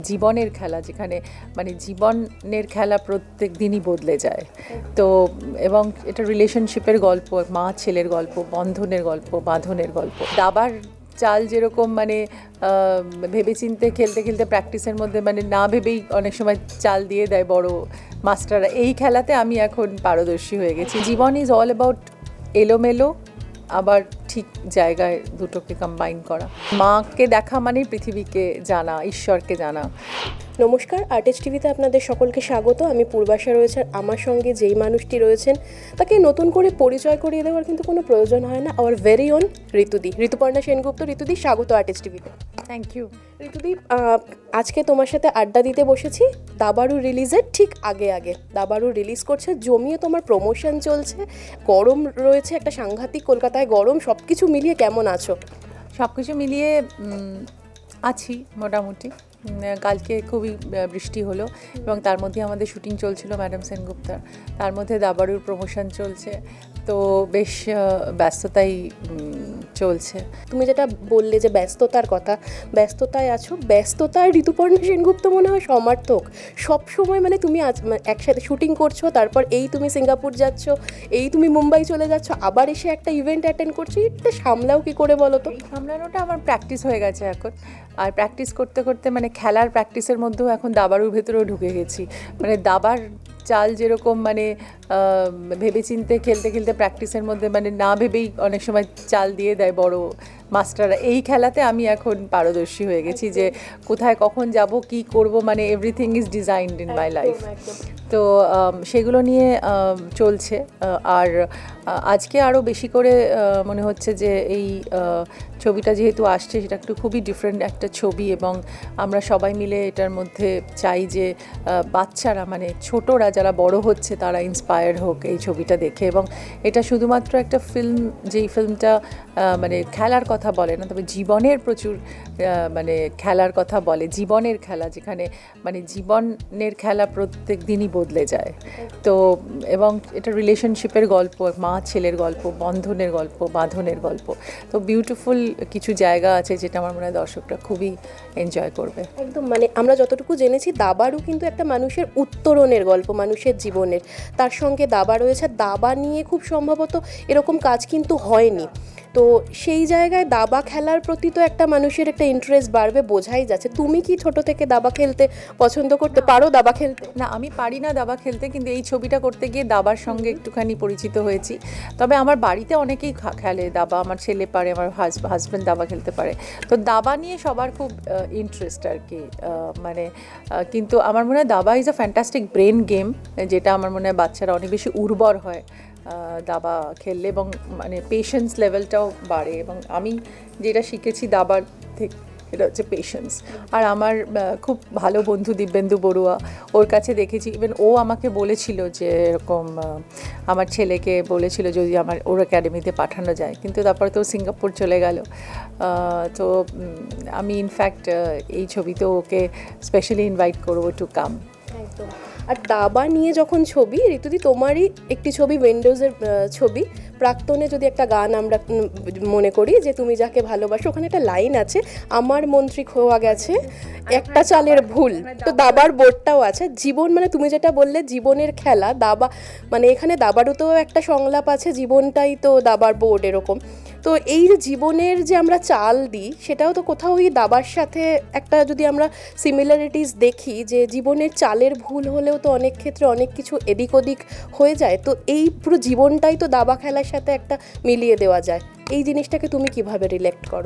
জীবনের খেলা, যেখানে মানে জীবনের খেলা প্রত্যেক দিনই বদলে যায়। তো এবং এটা রিলেশনশিপের গল্প, মা ছেলের গল্প, বন্ধনের গল্প, বাঁধনের গল্প। দাবার চাল যেরকম মানে ভেবেচিন্তে খেলতে খেলতে প্র্যাকটিসের মধ্যে মানে না ভেবেই অনেক সময় চাল দিয়ে দেয় বড় মাস্টাররা, এই খেলাতে আমি এখন পারদর্শী হয়ে গেছি। জীবন ইজ অল অ্যাবাউট এলোমেলো আবার ঠিক জায়গায় দুটোকে কম্বাইন করা। মাকে দেখা মানেই পৃথিবীকে জানা, ঈশ্বরকে জানা। নমস্কার, আর্টিস্ট টিভিতে আপনাদের সকলকে স্বাগত। আমি পূর্বাশা রয়েছে। আমার সঙ্গে যেই মানুষটি রয়েছেন তাকে নতুন করে পরিচয় করিয়ে দেওয়ার কিন্তু কোনো প্রয়োজন হয় না। আওয়ার ভেরি ওন ঋতুদি, ঋতুপর্ণা সেনগুপ্ত। ঋতুদি, স্বাগত আর্টিস্ট টিভিতে। Thank you. ঋতুদি, আজকে তোমার সাথে আড্ডা দিতে বসেছি দাবারু রিলিজের ঠিক আগে আগে। দাবারু রিলিজ করছে, জমিয়ে তোমার প্রমোশন চলছে, গরম রয়েছে একটা সাংঘাতিক, কলকাতায় গরম। সব কিছু মিলিয়ে কেমন আছো? সব কিছু মিলিয়ে আছি মোটামুটি। কালকে খুবই বৃষ্টি হলো এবং তার মধ্যে আমাদের শুটিং চলছিল ম্যাডাম সেনগুপ্তার, তার মধ্যে দাবারুর প্রমোশন চলছে, তো বেশ ব্যস্ততাই চলছে। তুমি যেটা বললে যে ব্যস্ততার কথা, ব্যস্ততায় আছো, ব্যস্ততায় ঋতুপর্ণা সেনগুপ্ত মনে হয় সমার্থক। সব সময় মানে তুমি একসাথে শুটিং করছো, তারপর এই তুমি সিঙ্গাপুর যাচ্ছ, এই তুমি মুম্বাই চলে যাচ্ছ, আবার এসে একটা ইভেন্ট অ্যাটেন্ড করছো। এটা সামলাও কি করে বলো তো? সামলানোটা আমার প্র্যাকটিস হয়ে গেছে এখন, আর প্র্যাকটিস করতে করতে মানে খেলার প্র্যাকটিসের মধ্যেও এখন দাবারুর ভেতরেও ঢুকে গেছি। মানে দাবার চাল যেরকম মানে ভেবেচিন্তে খেলতে খেলতে প্র্যাকটিসের মধ্যে মানে না ভেবেই অনেক সময় চাল দিয়ে দেয় বড় মাস্টাররা, এই খেলাতে আমি এখন পারদর্শী হয়ে গেছি যে কোথায় কখন যাব, কি করব, মানে everything is designed in my life. তো সেগুলো নিয়ে চলছে। আর আজকে আরও বেশি করে মনে হচ্ছে যে এই ছবিটা যেহেতু আসছে, সেটা একটু খুবই ডিফারেন্ট একটা ছবি এবং আমরা সবাই মিলে এটার মধ্যে চাই যে বাচ্চারা মানে ছোটরা যারা বড় হচ্ছে তারা ইন্সপায়ার্ড হোক এই ছবিটা দেখে। এবং এটা শুধুমাত্র একটা ফিল্ম, যেই ফিল্মটা মানে খেলার কথা বলে না, তবে জীবনের প্রচুর মানে খেলার কথা বলে, জীবনের খেলা, যেখানে মানে জীবনের খেলা প্রত্যেক দিনই বদলে যায়। তো এবং এটা রিলেশনশিপের গল্প, মা ছেলের গল্প, বন্ধনের গল্প, বাঁধনের গল্প। তো বিউটিফুল কিছু জায়গা আছে যেটা আমার মনে হয় দর্শকরা খুবই এনজয় করবে। একদম, মানে আমরা যতটুকু জেনেছি দাবারও কিন্তু একটা মানুষের উত্তরণের গল্প, মানুষের জীবনের। তার সঙ্গে দাবা রয়েছে, দাবা নিয়ে খুব সম্ভবত এরকম কাজ কিন্তু হয়নি। তো সেই জায়গায় দাবা খেলার প্রতি তো একটা মানুষের একটা ইন্টারেস্ট বাড়বে, বোঝাই যাচ্ছে। তুমি কি ছোট থেকে দাবা খেলতে পছন্দ করতে পারো? দাবা খেলতে? না, আমি পারি না দাবা খেলতে, কিন্তু এই ছবিটা করতে গিয়ে দাবার সঙ্গে একটুখানি পরিচিত হয়েছি। তবে আমার বাড়িতে অনেকেই খেলে দাবা, আমার ছেলে পারে, আমার হাজব্যান্ড দাবা খেলতে পারে। তো দাবা নিয়ে সবার খুব ইন্টারেস্ট আর কি, মানে কিন্তু আমার মনে হয় দাবা is a fantastic brain game, যেটা আমার মনে হয় বাচ্চারা অনেক বেশি উর্বর হয় দাবা খেললে, এবং মানে পেশেন্স লেভেলটাও বাড়ে। এবং আমি যেটা শিখেছি দাবার থেকে এটা হচ্ছে পেশেন্স। আর আমার খুব ভালো বন্ধু দিব্যেন্দু বড়ুয়া, ওর কাছে দেখেছি, ইভেন ও আমাকে বলেছিল যে এরকম আমার ছেলেকে বলেছিল যদি ওর একাডেমিতে পাঠানো যায়, কিন্তু তারপরে তো সিঙ্গাপুর চলে গেল। তো আমি ইনফ্যাক্ট এই ছবিতেও ওকে স্পেশালি ইনভাইট করবো টু কাম। একদম। আর দাবা নিয়ে যখন ছবি, ঋতুদি তোমারই একটি ছবি, উইন্ডোজের ছবি, প্রাক্তনে যদি একটা গান আমরা মনে করি যে তুমি যাকে ভালোবাসো, ওখানে একটা লাইন আছে, আমার মন্ত্রী খোয়া গেছে একটা চালের ভুল। তো দাবার বোর্ডটাও আছে। জীবন মানে তুমি যেটা বললে জীবনের খেলা, দাবা মানে এখানে দাবারুতেও একটা সংলাপ আছে, জীবনটাই তো দাবার বোর্ড, এরকম। তো এই যে জীবনের যে আমরা চাল দিই, সেটাও তো কোথাও ওই দাবার সাথে একটা যদি আমরা সিমিলারিটিস দেখি, যে জীবনের চালের ভুল হলেও তো অনেক ক্ষেত্রে অনেক কিছু এদিক ওদিক হয়ে যায়। তো এই পুরো জীবনটাই তো দাবা খেলার সাথে একটা মিলিয়ে দেওয়া যায়। এই জিনিসটাকে তুমি কিভাবে রিলেক্ট করো?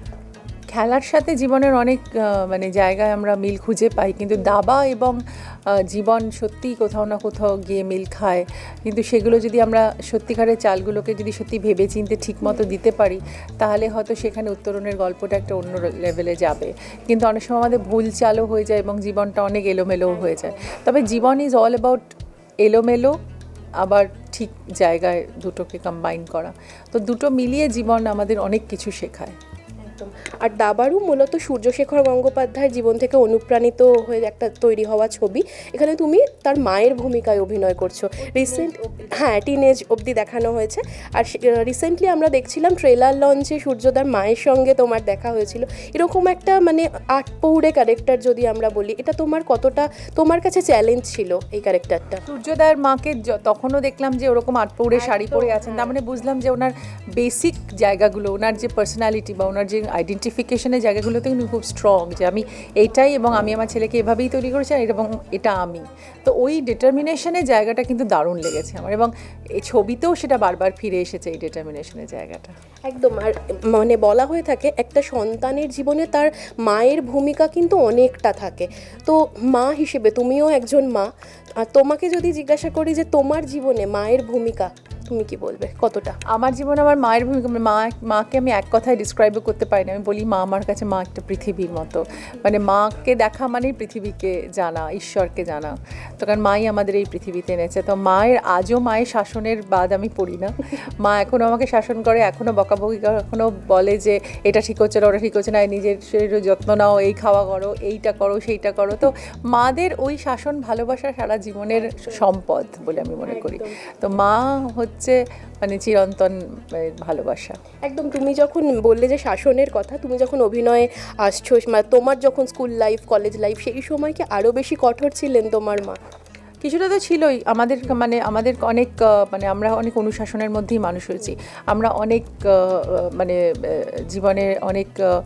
খেলার সাথে জীবনের অনেক মানে জায়গায় আমরা মিল খুঁজে পাই, কিন্তু দাবা এবং জীবন সত্যিই কোথাও না কোথাও গিয়ে মিল খায়। কিন্তু সেগুলো যদি আমরা সত্যিকারের চালগুলোকে যদি সত্যি ভেবে চিনতে ঠিকমতো দিতে পারি, তাহলে হয়তো সেখানে উত্তরণের গল্পটা একটা অন্য লেভেলে যাবে। কিন্তু অনেক সময় আমাদের ভুল চালও হয়ে যায় এবং জীবনটা অনেক এলোমেলোও হয়ে যায়। তবে জীবন ইজ অল অ্যাবাউট এলোমেলো আবার ঠিক জায়গায় দুটোকে কম্বাইন করা। তো দুটো মিলিয়ে জীবন আমাদের অনেক কিছু শেখায়। একদম। আর দাবারু মূলত সূর্যশেখর গঙ্গোপাধ্যায়ের জীবন থেকে অনুপ্রাণিত হয়ে একটা তৈরি হওয়া ছবি। এখানে তুমি তার মায়ের ভূমিকায় অভিনয় করছো। হ্যাঁ, টিনেজ অবধি দেখানো হয়েছে। আর রিসেন্টলি আমরা দেখছিলাম ট্রেলার লঞ্চে সূর্যদার মায়ের সঙ্গে তোমার দেখা হয়েছিল। এরকম একটা মানে আটপৌরে ক্যারেক্টার যদি আমরা বলি, এটা তোমার কতটা তোমার কাছে চ্যালেঞ্জ ছিল এই ক্যারেক্টারটা? সূর্যদার মাকে তখনও দেখলাম যে ওরকম আটপৌরে শাড়ি পরে আছেন, তার মানে বুঝলাম যে ওনার বেসিক জায়গাগুলো, ওনার যে পার্সোনালিটি বা ওনার যে আইডেন্টিফিকেশনের জায়গাগুলোতে কিন্তু খুব স্ট্রং, যে আমি এইটাই এবং আমি আমার ছেলেকে এভাবেই তৈরি করেছি এবং এটা আমি। তো ওই ডিটারমিনেশনের জায়গাটা কিন্তু দারুণ লেগেছে আমার, এবং এই ছবিতেও সেটা বারবার ফিরে এসেছে এই ডিটারমিনেশনের জায়গাটা। একদম। আর মানে বলা হয়ে থাকে একটা সন্তানের জীবনে তার মায়ের ভূমিকা কিন্তু অনেকটা থাকে। তো মা হিসেবে তুমিও একজন মা, আর তোমাকে যদি জিজ্ঞাসা করি যে তোমার জীবনে মায়ের ভূমিকা, তুমি কি বলবে কতটা? আমার জীবনে আমার মায়ের ভূমিকা, মাকে আমি এক কথায় ডিসক্রাইবও করতে পারি না। আমি বলি মা আমার কাছে মা একটা পৃথিবীর মতো, মানে মাকে দেখা মানেই পৃথিবীকে জানা, ঈশ্বরকে জানা। তো কারণ মাই আমাদের এই পৃথিবীতে এনেছে। তো আজও মায়ের শাসনের বাদ আমি পড়ি না। মা এখনও আমাকে শাসন করে, এখনও বকাবকি করে, এখনও বলে যে এটা ঠিক হচ্ছে না, ওটা ঠিক হচ্ছে না, নিজের শরীরের যত্ন নাও, এই খাওয়া করো, এইটা করো, সেইটা করো। তো মাদের ওই শাসন ভালোবাসা সারা জীবনের সম্পদ বলে আমি মনে করি। তো মা হচ্ছে মানে চিরন্তন ভালোবাসা। একদম। তুমি যখন বললে যে শাসনের কথা, তুমি যখন অভিনয়ে আসছো, মানে তোমার যখন স্কুল লাইফ, কলেজ লাইফ, সেই সময় কি আরও বেশি কঠোর ছিলেন তোমার মা? কিছুটা তো ছিলই। আমাদের অনেক মানে আমরা অনেক অনুশাসনের মধ্যেই মানুষ হয়েছি। আমরা অনেক মানে জীবনের অনেক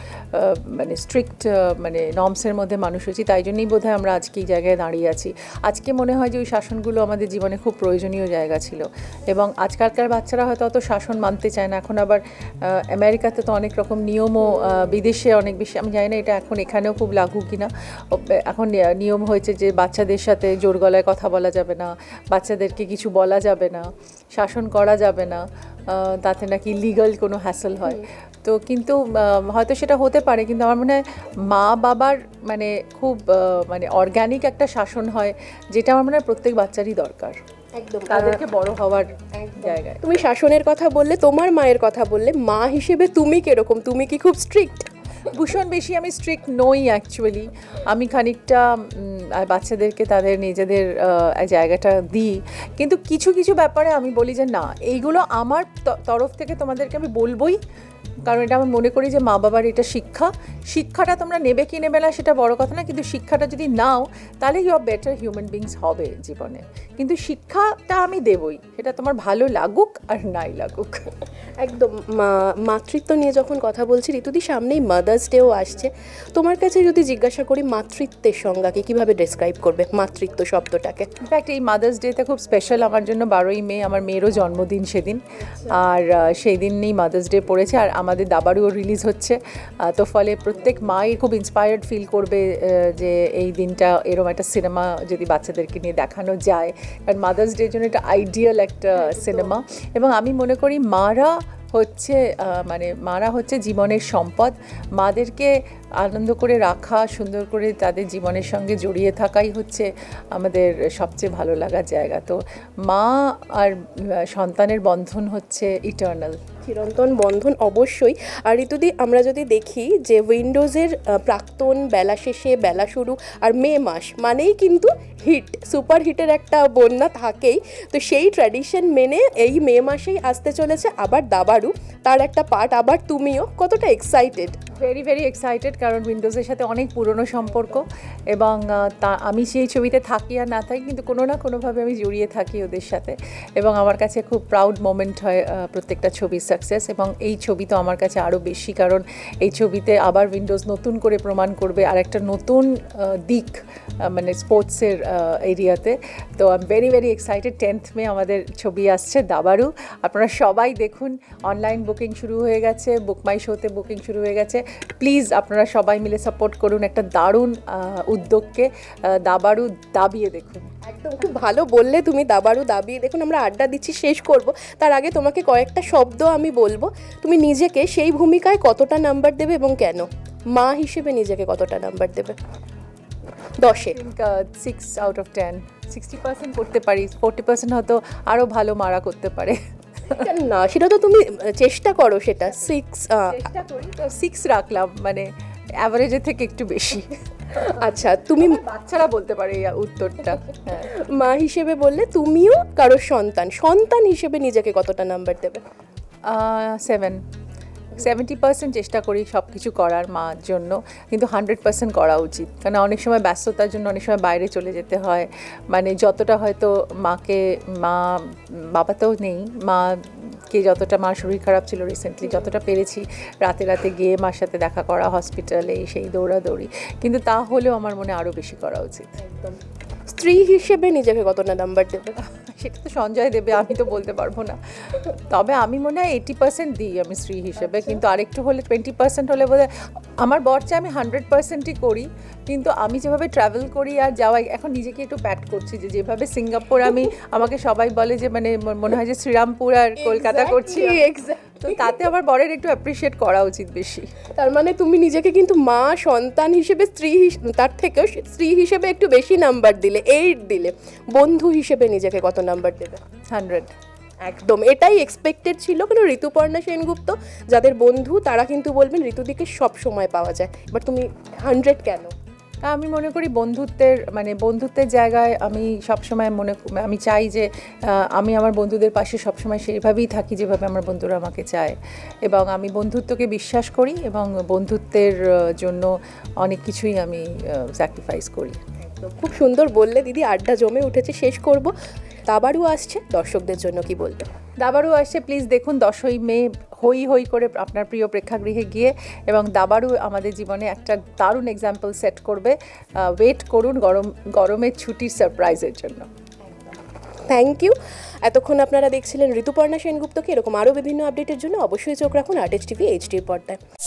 মানে স্ট্রিক্ট মানে নর্মসের মধ্যে মানুষ হয়েছি। তাই জন্যই বোধহয় আমরা আজকে এই জায়গায় দাঁড়িয়ে আছি। আজকে মনে হয় যে ওই শাসনগুলো আমাদের জীবনে খুব প্রয়োজনীয় জায়গা ছিল, এবং আজকালকার বাচ্চারা হয়তো অত শাসন মানতে চায় না। এখন আবার আমেরিকাতে তো অনেক রকম নিয়মও, বিদেশে অনেক বেশি, আমি জানি না এটা এখন এখানেও খুব লাগু কিনা। এখন নিয়ম হয়েছে যে বাচ্চাদের সাথে জোর গলায় কথা বলা যাবে না, বাচ্চাদেরকে কিছু বলা যাবে না, শাসন করা যাবে না, তাতে নাকি লিগাল কোনো হ্যাসেল হয়। তো কিন্তু হয়তো সেটা হতে পারে, কিন্তু আমার মনে হয় মা বাবার মানে খুব মানে অর্গ্যানিক একটা শাসন হয়, যেটা আমার মনে হয় প্রত্যেক বাচ্চারই দরকার একদম তাদেরকে বড় হওয়ার জায়গায়। তুমি শাসনের কথা বললে, তোমার মায়ের কথা বললে, মা হিসেবে তুমি কিরকম? তুমি কি খুব স্ট্রিক্ট? ভীষণ বেশি আমি স্ট্রিক্ট নই অ্যাকচুয়ালি। আমি খানিকটা বাচ্চাদেরকে তাদের নিজেদের জায়গাটা দিই, কিন্তু কিছু কিছু ব্যাপারে আমি বলি যে না, এইগুলো আমার তরফ থেকে তোমাদেরকে আমি বলবোই, কারণ এটা আমি মনে করি যে মা বাবার এটা শিক্ষাটা তোমরা নেবে কি নেবে না সেটা বড় কথা না, কিন্তু শিক্ষাটা যদি নাও তাহলে you are better human beings হবে জীবনে। কিন্তু শিক্ষাটা আমি দেবই, সেটা তোমার ভালো লাগুক আর নাই লাগুক। একদম। মাতৃত্ব নিয়ে যখন কথা বলছি ঋতুদি, সামনেই মাদার্স ডেও আসছে। তোমার কাছে যদি জিজ্ঞাসা করি মাতৃত্বের সংজ্ঞাকে কীভাবে ডেসক্রাইব করবে, মাতৃত্ব শব্দটাকে? ইনফ্যাক্ট এই মাদার্স ডেতে খুব স্পেশাল আমার জন্য। 12ই মে আমার মেয়েরও জন্মদিন সেদিন, আর সেই দিনই মাদার্স ডে পড়েছে, আর আমাদের দাবারুও রিলিজ হচ্ছে। তো ফলে প্রত্যেক মাই খুব ইন্সপায়ার্ড ফিল করবে যে এই দিনটা এরকম একটা সিনেমা যদি বাচ্চাদেরকে নিয়ে দেখানো যায়, কারণ মাদার্স ডের জন্য এটা আইডিয়াল একটা সিনেমা। এবং আমি মনে করি মারা হচ্ছে জীবনের সম্পদ। মাদেরকে আনন্দ করে রাখা, সুন্দর করে তাদের জীবনের সঙ্গে জড়িয়ে থাকাই হচ্ছে আমাদের সবচেয়ে ভালো লাগার জায়গা। তো মা আর সন্তানের বন্ধন হচ্ছে ইটার্নাল, চিরন্তন বন্ধন অবশ্যই। আর ঋতুদি, আমরা যদি দেখি যে উইন্ডোজের প্রাক্তন, বেলা শেষে, বেলা শুরু আর মে মাস মানেই কিন্তু হিট, সুপার হিটের একটা বন্যা থাকেই। তো সেই ট্র্যাডিশন মেনে এই মে মাসেই আসতে চলেছে আবার দাবারু, তার একটা পার্ট। আবার তুমিও কতটা এক্সাইটেড? ভেরি ভেরি এক্সাইটেড, কারণ উইন্ডোজের সাথে অনেক পুরনো সম্পর্ক, এবং আমি সেই ছবিতে থাকি আর না থাকি, কিন্তু কোনো না কোনোভাবে আমি জড়িয়ে থাকি ওদের সাথে, এবং আমার কাছে খুব প্রাউড মোমেন্ট হয় প্রত্যেকটা ছবির সাকসেস। এবং এই ছবি তো আমার কাছে আরও বেশি, কারণ এই ছবিতে আবার উইন্ডোজ নতুন করে প্রমাণ করবে আর একটা নতুন দিক মানে স্পোর্টসের এরিয়াতে। তো I am very very excited. 10th May আমাদের ছবি আসছে দাবারু, আপনারা সবাই দেখুন। অনলাইন বুকিং শুরু হয়ে গেছে, বুক মাই শোতে বুকিং শুরু হয়ে গেছে। প্লিজ আপনারা সবাই মিলে সাপোর্ট করুন একটা দারুণ উদ্যোগকে। দাবারু দাবিয়ে দেখুন। একদম, খুব ভালো বললে তুমি, দাবারু দাবিয়ে দেখুন। আমরা আড্ডা দিচ্ছি, শেষ করব, তার আগে তোমাকে কয়েকটা শব্দ আমি বলবো, তুমি নিজেকে সেই ভূমিকায় কতটা নাম্বার দেবে এবং কেন? মা হিসেবে নিজেকে কতটা নাম্বার দেবে 10-এ? 6 out of 10। 60% করতে পারি, 40% হয়তো আরও ভালো মারা করতে পারে। না, সেটা তো তুমি চেষ্টা করো, সেটা 6। চেষ্টা করি তো 6 রাখলাম, মানে অ্যাভারেজের থেকে একটু বেশি। আচ্ছা, তুমি বাচ্চারা বলতে পারে এই উত্তরটা। হ্যাঁ, মা হিসেবে বললে, তুমিও কারোর সন্তান হিসেবে নিজেকে কতটা নাম্বার দেবে? 70% চেষ্টা করি সব কিছু করার মার জন্য, কিন্তু 100% করা উচিত। কারণ অনেক সময় ব্যস্ততার জন্য অনেক সময় বাইরে চলে যেতে হয়, মানে যতটা হয়তো বাবা তো নেই, মাকে যতটা, মার শরীর খারাপ ছিল রিসেন্টলি, যতটা পেরেছি রাতে রাতে গিয়ে মার সাথে দেখা করা, হসপিটালে সেই দৌড়াদৌড়ি, কিন্তু তা হলেও আমার মনে আরও বেশি করা উচিত। একদম। স্ত্রী হিসেবে নিজেকে কতটা নাম্বার দেবে? সেটা তো সঞ্জয় দেবে, আমি তো বলতে পারবো না। তবে আমি মনে হয় 80% দিই আমি স্ত্রী হিসেবে, কিন্তু আরেকটু হলে 20% হলে বোধহয়। আমার বর চাই আমি 100%ই করি, কিন্তু আমি যেভাবে ট্রাভেল করি আর যাওয়াই, এখন নিজেকে একটু প্যাট করছি যে যেভাবে সিঙ্গাপুর আমাকে সবাই বলে যে মানে মনে হয় যে শ্রীরামপুর আর কলকাতা করছি, তো তাতে আমার বরের একটু অ্যাপ্রিসিয়েট করা উচিত বেশি। তার মানে তুমি নিজেকে কিন্তু মা, সন্তান হিসেবে, তার থেকেও স্ত্রী হিসেবে একটু বেশি নাম্বার দিলে, 8 দিলে। বন্ধু হিসেবে নিজেকে কত নাম্বার দেবে? 100। একদম, এটাই এক্সপেক্টেড ছিল। কারণ ঋতুপর্ণা সেনগুপ্ত যাদের বন্ধু, তারা কিন্তু বলবেন ঋতুদিকে সব সময় পাওয়া যায়, বাট তুমি 100 কেন? আমি মনে করি বন্ধুত্বের জায়গায় আমি সবসময় আমি চাই যে আমি আমার বন্ধুদের পাশে সবসময় সেইভাবেই থাকি যেভাবে আমার বন্ধুরা আমাকে চায়, এবং আমি বন্ধুত্বকে বিশ্বাস করি, এবং বন্ধুত্বের জন্য অনেক কিছুই আমি স্যাক্রিফাইস করি। খুব সুন্দর বললে দিদি, আড্ডা জমে উঠেছে। শেষ করব, দাবারু আসছে, দর্শকদের জন্য কি বলবে? দাবারু আসছে, প্লিজ দেখুন 10ই মে হই হই করে আপনার প্রিয় প্রেক্ষাগৃহে গিয়ে, এবং দাবারু আমাদের জীবনে একটা দারুণ এক্সাম্পল সেট করবে। ওয়েট করুন গরমের ছুটির সারপ্রাইজের জন্য। Thank you. এতক্ষণ আপনারা দেখছিলেন ঋতুপর্ণা সেনগুপ্তকে। এরকম আরও বিভিন্ন আপডেটের জন্য অবশ্যই চোখ রাখুন আর্টিস্ট টিভি HD পর্দায়।